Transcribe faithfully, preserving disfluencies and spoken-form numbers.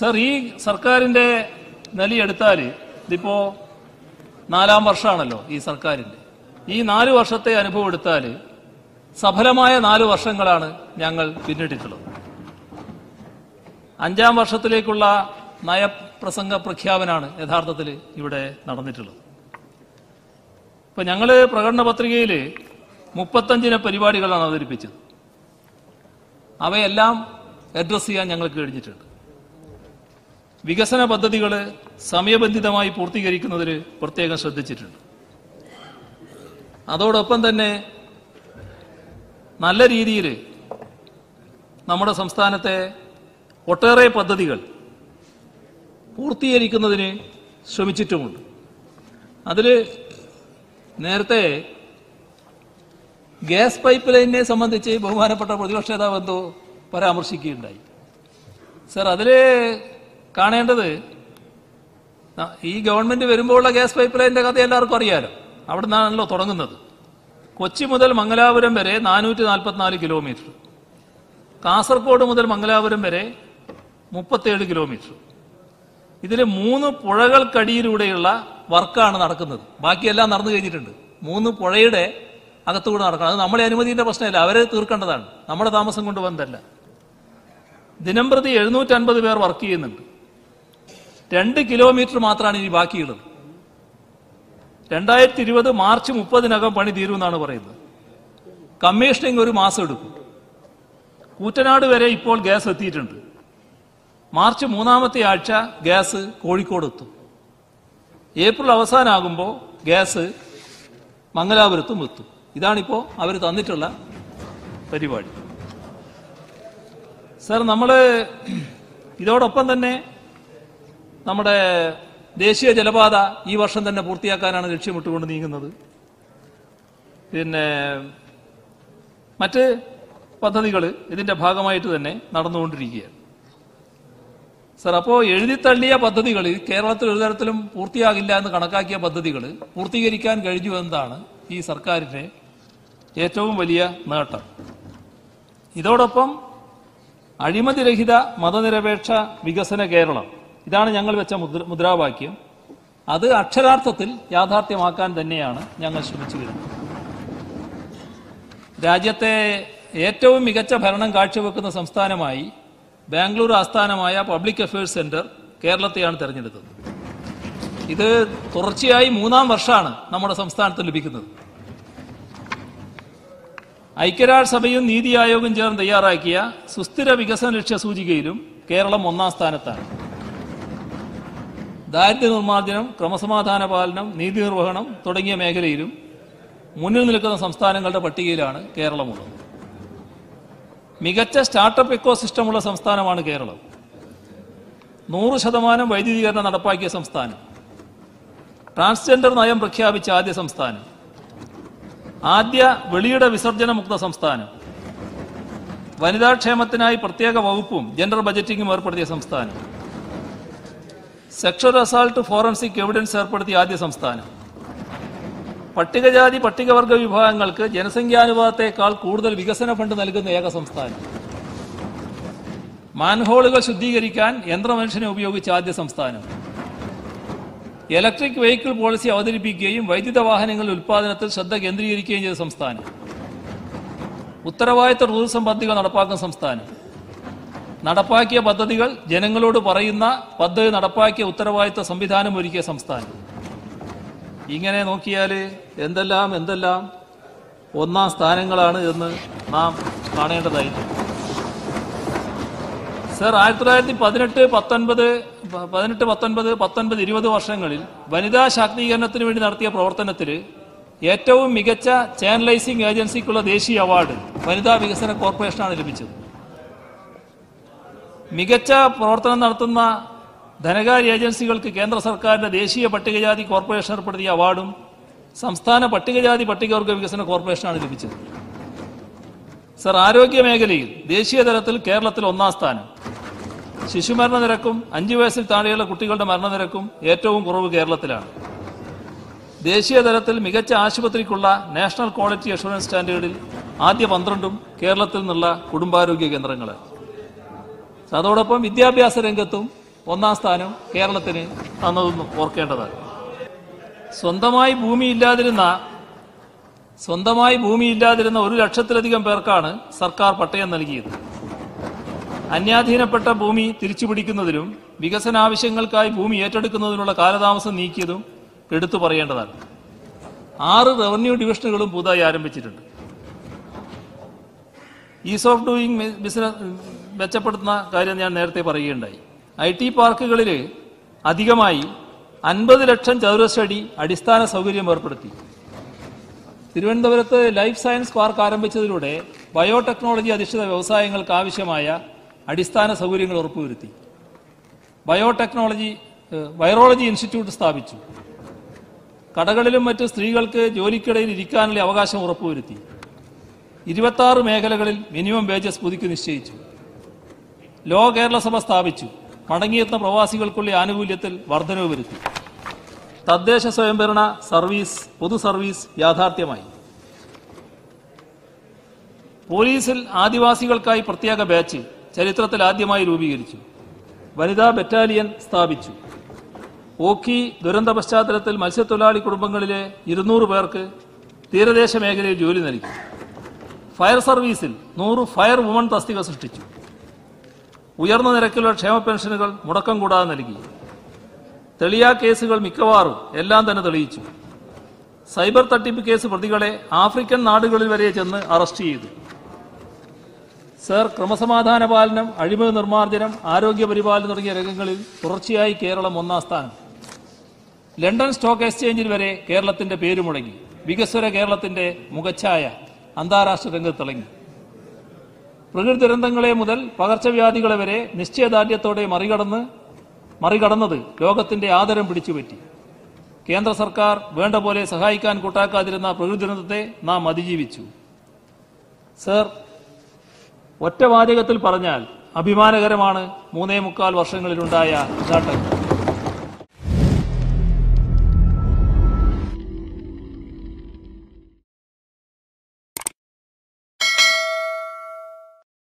Sir, ഈ സർക്കാരിൻ്റെ നിലയെടുത്താൽ ഇതിപ്പോൾ നാലാം വർഷമാണല്ലോ ഈ സർക്കാരിൻ്റെ. ഈ നാല് വർഷത്തെ അനുഭവം എടുത്താൽ സഫലമായ നാല് വർഷങ്ങളാണ് ഞങ്ങൾ പിന്നിട്ടിട്ടുള്ളത്. അഞ്ചാം വർഷത്തിലേക്കുള്ള നയപ്രസംഗ പ്രഖ്യാപനമാണ് യഥാർത്ഥത്തിൽ ഇവിടെ നടന്നിട്ടുള്ളത്. ഇപ്പം ഞങ്ങൾ പ്രകടന പത്രികയിൽ മുപ്പത്തഞ്ചിന പരിപാടികളാണ് അവതരിപ്പിച്ചത്. അവയെല്ലാം അഡ്രസ്സ് ചെയ്യാൻ ഞങ്ങൾക്ക് കഴിഞ്ഞിട്ടുണ്ട്. വികസന പദ്ധതികൾ സമയബന്ധിതമായി പൂർത്തീകരിക്കുന്നതിൽ പ്രത്യേകം ശ്രദ്ധിച്ചിട്ടുണ്ട്. അതോടൊപ്പം തന്നെ നല്ല രീതിയിൽ നമ്മുടെ സംസ്ഥാനത്തെ ഒട്ടേറെ പദ്ധതികൾ പൂർത്തീകരിക്കുന്നതിന് ശ്രമിച്ചിട്ടുമുണ്ട്. അതിൽ നേരത്തെ ഗ്യാസ് പൈപ്പ് ലൈനിനെ സംബന്ധിച്ച് ബഹുമാനപ്പെട്ട പ്രതിപക്ഷ നേതാവ് എന്തോ പരാമർശിക്കുകയുണ്ടായി. സർ, അതിൽ കാണേണ്ടത് ഈ ഗവൺമെന്റ് വരുമ്പോഴുള്ള ഗ്യാസ് പൈപ്പ് ലൈനിന്റെ കഥ എല്ലാവർക്കും അറിയാലോ. അവിടെ നിന്നാണല്ലോ തുടങ്ങുന്നത്. കൊച്ചി മുതൽ മംഗലാപുരം വരെ നാനൂറ്റി നാൽപ്പത്തിനാല് കിലോമീറ്റർ, കാസർഗോഡ് മുതൽ മംഗലാപുരം വരെ മുപ്പത്തേഴ് കിലോമീറ്റർ. ഇതിൽ മൂന്ന് പുഴകൾക്കടിയിലൂടെയുള്ള വർക്കാണ് നടക്കുന്നത്. ബാക്കിയെല്ലാം നടന്നു കഴിഞ്ഞിട്ടുണ്ട്. മൂന്ന് പുഴയുടെ അകത്തുകൂടെ നടക്കണം. അത് നമ്മുടെ അനുമതിയുടെ പ്രശ്നമല്ല, അവരെ തീർക്കേണ്ടതാണ്, നമ്മുടെ താമസം കൊണ്ട് വന്നതല്ല. ദിനം പ്രതി എഴുന്നൂറ്റൻപത് പേർ വർക്ക് ചെയ്യുന്നുണ്ട്. രണ്ട് കിലോമീറ്റർ മാത്രമാണ് ഇനി ബാക്കിയുള്ളത്. രണ്ടായിരത്തി ഇരുപത് മാർച്ച് മുപ്പതിനകം പണി തീരുമെന്നാണ് പറയുന്നത്. കമ്മീഷനിങ് ഒരു മാസം എടുക്കും. കൂറ്റനാട് വരെ ഇപ്പോൾ ഗ്യാസ് എത്തിയിട്ടുണ്ട്. മാർച്ച് മൂന്നാമത്തെ ആഴ്ച ഗ്യാസ് കോഴിക്കോട് എത്തും. ഏപ്രിൽ അവസാനമാകുമ്പോൾ ഗ്യാസ് മംഗലാപുരത്തും എത്തും. ഇതാണിപ്പോൾ അവർ തന്നിട്ടുള്ള പരിപാടി. സർ, നമ്മൾ ഇതോടൊപ്പം തന്നെ നമ്മുടെ ദേശീയ ജലപാത ഈ വർഷം തന്നെ പൂർത്തിയാക്കാനാണ് ലക്ഷ്യമിട്ടുകൊണ്ട് നീങ്ങുന്നത്. പിന്നെ മറ്റ് പദ്ധതികൾ ഇതിൻ്റെ ഭാഗമായിട്ട് തന്നെ നടന്നുകൊണ്ടിരിക്കുകയാണ്. സർ, അപ്പോൾ എഴുതിത്തള്ളിയ പദ്ധതികൾ കേരളത്തിൽ ഒരു തരത്തിലും പൂർത്തിയാകില്ല എന്ന് കണക്കാക്കിയ പദ്ധതികൾ പൂർത്തീകരിക്കാൻ കഴിഞ്ഞു എന്നതാണ് ഈ സർക്കാരിൻ്റെ ഏറ്റവും വലിയ നേട്ടം. ഇതോടൊപ്പം അഴിമതിരഹിത മതനിരപേക്ഷ വികസന കേരളം, ഇതാണ് ഞങ്ങൾ വെച്ച മുദ്രാവാക്യം. അത് അക്ഷരാർത്ഥത്തിൽ യാഥാർത്ഥ്യമാക്കാൻ തന്നെയാണ് ഞങ്ങൾ ശ്രമിച്ചു വരുന്നത്. രാജ്യത്തെ ഏറ്റവും മികച്ച ഭരണം കാഴ്ചവെക്കുന്ന സംസ്ഥാനമായി ബാംഗ്ലൂർ ആസ്ഥാനമായ പബ്ലിക് അഫയേഴ്സ് സെന്റർ കേരളത്തെയാണ് തെരഞ്ഞെടുത്തത്. ഇത് തുടർച്ചയായി മൂന്നാം വർഷമാണ് നമ്മുടെ സംസ്ഥാനത്ത് ലഭിക്കുന്നത്. ഐക്യരാഷ്ട്രസഭയും നീതി ആയോഗും ചേർന്ന് തയ്യാറാക്കിയ സുസ്ഥിര വികസന ലക്ഷ്യ സൂചികയിലും കേരളം ഒന്നാം സ്ഥാനത്താണ്. ദാരിദ്ര്യ നിർമ്മാർജ്ജനം, ക്രമസമാധാന പാലനം, നീതി നിർവഹണം തുടങ്ങിയ മേഖലയിലും മുന്നിൽ നിൽക്കുന്ന സംസ്ഥാനങ്ങളുടെ പട്ടികയിലാണ് കേരളമുള്ളത്. മികച്ച സ്റ്റാർട്ടപ്പ് എക്കോ സിസ്റ്റമുള്ള സംസ്ഥാനമാണ് കേരളം. നൂറ് ശതമാനം വൈദ്യുതീകരണം നടപ്പാക്കിയ സംസ്ഥാനം. ട്രാൻസ്ജെൻഡർ നയം പ്രഖ്യാപിച്ച ആദ്യ സംസ്ഥാനം. ആദ്യ വെളിയുടെ വിസർജനമുക്ത സംസ്ഥാനം. വനിതാക്ഷേമത്തിനായി പ്രത്യേക വകുപ്പും ജെൻഡർ ബജറ്റിംഗും ഏർപ്പെടുത്തിയ സംസ്ഥാനം. സെക്ഷൽ അസാൾട്ട് ഫോറൻസിക് എവിഡൻസ് ഏർപ്പെടുത്തിയ ആദ്യ സംസ്ഥാനം. പട്ടികജാതി പട്ടികവർഗ വിഭാഗങ്ങൾക്ക് ജനസംഖ്യാനുപാതത്തെക്കാൾ കൂടുതൽ വികസന ഫണ്ട് നൽകുന്ന ഏക സംസ്ഥാനം. മാൻഹോളുകൾ ശുദ്ധീകരിക്കാൻ യന്ത്രമനുഷ്യനെ ഉപയോഗിച്ച ആദ്യ സംസ്ഥാനം. ഇലക്ട്രിക് വെഹിക്കിൾ പോളിസി അവതരിപ്പിക്കുകയും വൈദ്യുത വാഹനങ്ങളുടെ ഉൽപ്പാദനത്തിൽ ശ്രദ്ധ കേന്ദ്രീകരിക്കുകയും ചെയ്ത സംസ്ഥാനം. ഉത്തരവാദിത്ത ടൂറിസം പദ്ധതികൾ നടപ്പാക്കുന്ന സംസ്ഥാനം. നടപ്പാക്കിയ പദ്ധതികൾ ജനങ്ങളോട് പറയുന്ന പദ്ധതി നടപ്പാക്കിയ ഉത്തരവാദിത്ത സംവിധാനം ഒരുക്കിയ സംസ്ഥാനം. ഇങ്ങനെ നോക്കിയാൽ എന്തെല്ലാം എന്തെല്ലാം ഒന്നാം സ്ഥാനങ്ങളാണ് എന്ന് നാം കാണേണ്ടതായിട്ടുണ്ട്. സർ, ആയിരത്തി തൊള്ളായിരത്തി പതിനെട്ട് പത്തൊൻപത് പതിനെട്ട് പത്തൊൻപത് പത്തൊൻപത് ഇരുപത് വർഷങ്ങളിൽ വനിതാ ശാക്തീകരണത്തിന് വേണ്ടി നടത്തിയ പ്രവർത്തനത്തിൽ ഏറ്റവും മികച്ച ചാനലൈസിംഗ് ഏജൻസിക്കുള്ള ദേശീയ അവാർഡ് വനിതാ വികസന കോർപ്പറേഷനാണ് ലഭിച്ചത്. മികച്ച പ്രവർത്തനം നടത്തുന്ന ധനകാര്യ ഏജൻസികൾക്ക് കേന്ദ്ര സർക്കാരിന്റെ ദേശീയ പട്ടികജാതി കോർപ്പറേഷൻ ഏർപ്പെടുത്തിയ അവാർഡും സംസ്ഥാന പട്ടികജാതി പട്ടികവർഗ വികസന കോർപ്പറേഷനാണ് ലഭിച്ചത്. സർ, ആരോഗ്യ മേഖലയിൽ ദേശീയ തലത്തിൽ കേരളത്തിൽ ഒന്നാം സ്ഥാനം. ശിശുമരണ നിരക്കും അഞ്ചു വയസ്സിൽ താഴെയുള്ള കുട്ടികളുടെ മരണനിരക്കും ഏറ്റവും കുറവ് കേരളത്തിലാണ്. ദേശീയ തലത്തിൽ മികച്ച ആശുപത്രിക്കുള്ള നാഷണൽ ക്വാളിറ്റി അഷുറൻസ് സ്റ്റാൻഡേർഡിൽ ആദ്യ പന്ത്രണ്ടും കേരളത്തിൽ നിന്നുള്ള കുടുംബാരോഗ്യ കേന്ദ്രങ്ങൾ. അതോടൊപ്പം വിദ്യാഭ്യാസ രംഗത്തും ഒന്നാം സ്ഥാനം കേരളത്തിന് തന്നതെന്ന് ഓർക്കേണ്ടതാണ്. സ്വന്തമായി ഭൂമിയില്ലാതിരുന്ന സ്വന്തമായി ഭൂമിയില്ലാതിരുന്ന ഒരു ലക്ഷത്തിലധികം പേർക്കാണ് സർക്കാർ പട്ടയം നൽകിയത്. അന്യാധീനപ്പെട്ട ഭൂമി തിരിച്ചുപിടിക്കുന്നതിനും വികസനാവശ്യങ്ങൾക്കായി ഭൂമി ഏറ്റെടുക്കുന്നതിനുള്ള കാലതാമസം നീക്കിയതും എടുത്തു പറയേണ്ടതാണ്. ആറ് റവന്യൂ ഡിവിഷനുകളും പുതുതായി ആരംഭിച്ചിട്ടുണ്ട്. ഈസ് ഓഫ് ഡൂയിങ് ബിസിനസ് മെച്ചപ്പെടുത്തുന്ന കാര്യം ഞാൻ നേരത്തെ പറയുകയുണ്ടായി. ഐ ടി പാർക്കുകളിൽ അധികമായി അൻപത് ലക്ഷം ചതുരശ്രടി അടിസ്ഥാന സൗകര്യം ഏർപ്പെടുത്തി. തിരുവനന്തപുരത്ത് ലൈഫ് സയൻസ് പാർക്ക് ആരംഭിച്ചതിലൂടെ ബയോടെക്നോളജി അധിഷ്ഠിത വ്യവസായങ്ങൾക്ക് ആവശ്യമായ അടിസ്ഥാന സൗകര്യങ്ങൾ ഉറപ്പുവരുത്തി. ബയോടെക്നോളജി വൈറോളജി ഇൻസ്റ്റിറ്റ്യൂട്ട് സ്ഥാപിച്ചു. കടകളിലും മറ്റ് സ്ത്രീകൾക്ക് ജോലിക്കിടയിൽ ഇരിക്കാനുള്ള അവകാശം ഉറപ്പുവരുത്തി. ഇരുപത്തി മേഖലകളിൽ മിനിമം വേജസ് പുതുക്കി നിശ്ചയിച്ചു. ലോ കേരള സഭ സ്ഥാപിച്ചു. മടങ്ങിയെത്തുന്ന പ്രവാസികൾക്കുള്ള ആനുകൂല്യത്തിൽ വർധനവ് വരുത്തി. തദ്ദേശ സ്വയംഭരണ സർവീസ് പൊതു സർവീസ് യാഥാർത്ഥ്യമായി. പോലീസിൽ ആദിവാസികൾക്കായി പ്രത്യേക ബാച്ച് ചരിത്രത്തിൽ ആദ്യമായി രൂപീകരിച്ചു. വനിതാ ബറ്റാലിയൻ സ്ഥാപിച്ചു. ഓഖി ദുരന്ത പശ്ചാത്തലത്തിൽ മത്സ്യത്തൊഴിലാളി കുടുംബങ്ങളിലെ ഇരുന്നൂറ് പേർക്ക് തീരദേശ മേഖലയിൽ ജോലി നൽകി. ഫയർ സർവീസിൽ നൂറ് ഫയർ വുമൺ തസ്തിക സൃഷ്ടിച്ചു. ഉയർന്ന നിരക്കിലുള്ള ക്ഷേമ പെൻഷനുകൾ മുടക്കം കൂടാതെ നൽകി. തെളിയാ കേസുകൾ മിക്കവാറും എല്ലാം തന്നെ തെളിയിച്ചു. സൈബർ തട്ടിപ്പ് കേസ് പ്രതികളെ ആഫ്രിക്കൻ നാടുകളിൽ വരെ ചെന്ന് അറസ്റ്റ് ചെയ്തു. സർ, ക്രമസമാധാന പാലനം, അഴിമതി നിർമ്മാർജ്ജനം, ആരോഗ്യ പരിപാലനം തുടങ്ങിയ രംഗങ്ങളിൽ തുടർച്ചയായി കേരളം ഒന്നാം സ്ഥാനം. ലണ്ടൻ സ്റ്റോക്ക് എക്സ്ചേഞ്ചിൽ വരെ കേരളത്തിന്റെ പേര് മുടങ്ങി. വികസ്വര കേരളത്തിന്റെ മുഖച്ഛായ അന്താരാഷ്ട്ര രംഗത്ത് തിളങ്ങി. പ്രകൃതി ദുരന്തങ്ങളെ മുതൽ പകർച്ചവ്യാധികളെ വരെ നിശ്ചയദാർഢ്യത്തോടെ മറികടന്ന് മറികടന്നത് ലോകത്തിന്റെ ആദരം പിടിച്ചുപറ്റി. കേന്ദ്ര സർക്കാർ വേണ്ട പോലെ സഹായിക്കാൻ കൂട്ടാക്കാതിരുന്ന പ്രകൃതി ദുരന്തത്തെ നാം അതിജീവിച്ചു. സർ, ഒറ്റ വാചകത്തിൽ പറഞ്ഞാൽ അഭിമാനകരമാണ് മൂന്നേ മുക്കാൽ വർഷങ്ങളിലുണ്ടായ നേട്ടം.